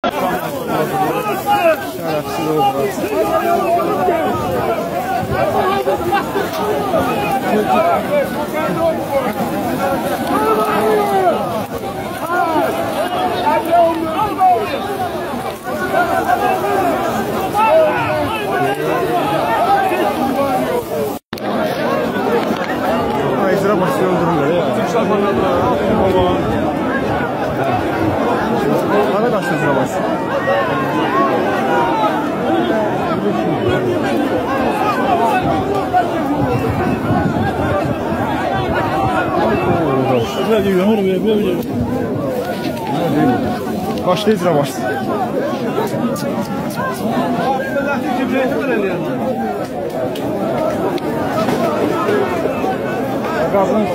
Şərəfsiz oldu. Ayızıra basıyor öldürürler ya. Bana kaç lira basıyor? Başta icra başladı. Gazdan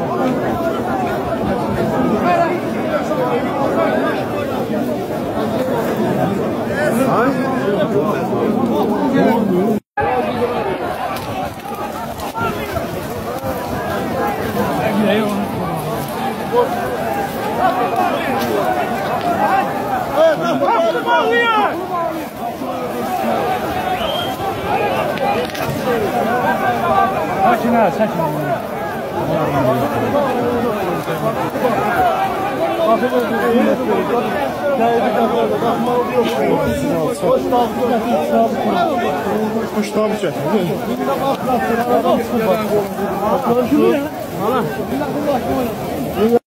sakin ha, sakin. Hoş tabi çek.